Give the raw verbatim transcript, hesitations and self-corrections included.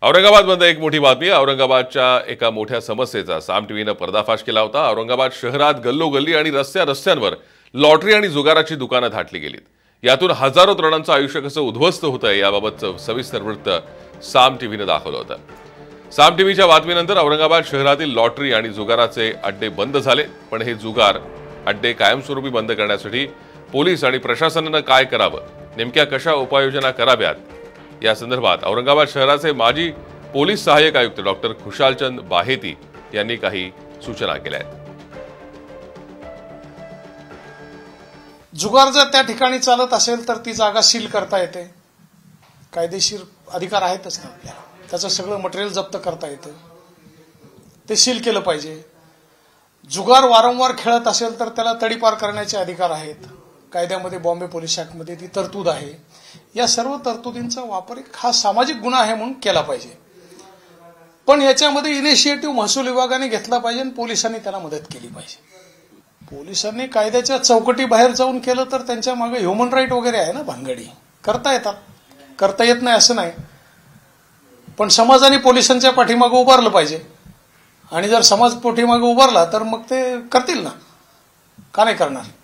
औरंगाबादमध्ये एक मोठी बातमी आहे। औरंगाबादच्या एका मोठ्या समस्येचा साम टीव्हीने पर्दाफाश केला होता। औरंगाबाद शहरात गल्लोगल्ली आणि रस्त्या रस्त्यांवर लॉटरी आणि जुगाराची दुकानं थाटली गेलीत। यातून हजारो तरुणांचं आयुष्य कसं उद्ध्वस्त होतंय याबाबतचं सविस्तर वृत्त साम टीव्हीने दाखवलं होतं। साम टीव्हीच्या बातमीनंतर औरंगाबाद शहरातील लॉटरी आणि जुगाराचे अड्डे बंद झाले, पण हे जुगार अड्डे कायमस्वरूपी बंद करण्यासाठी पोलीस आणि प्रशासनाने काय करावं, नेमक्या कशा उपाययोजना कराव्यात, या संदर्भात औरंगाबाद शहराचे माजी पोलीस सहाय्यक आयुक्त डॉक्टर खुशालचंद बाहेती यांनी काही सूचना केल्या आहेत। जुगार जर त्या ठिकाणी चालत असेल तर ती जागा सील करता येते, कायदेशीर अधिकार आहेतच ना आपल्याला, त्याचं सगळं मटेरियल जप्त करता येतं, ते सील केलं पाहिजे। जुगार वारंवार खेळत असेल तर त्याला तडीपार करण्याचे अधिकार आहेत, कायद्यामध्ये बॉम्बे पोलीस ऍक्टमध्ये ती तरतूद आहे। या सर्व तरतुदींचा वापर एक हा सामाजिक गुन्हा आहे म्हणून केला पाहिजे, पण याच्यामध्ये इनिशिएटिव्ह महसूल विभागाने घेतला पाहिजे आणि पोलिसांनी त्याला मदत केली पाहिजे। पोलिसांनी कायद्याच्या चौकटी बाहेर जाऊन केलं तर त्यांच्या मागे ह्युमन राईट वगैरे आहे ना, भानगडी करता येतात, करता येत नाही असं नाही, पण समाजाने पोलिसांच्या पाठीमागे उभारलं पाहिजे आणि जर समाज पाठीमागे उभारला तर मग ते करतील ना, का नाही करणार।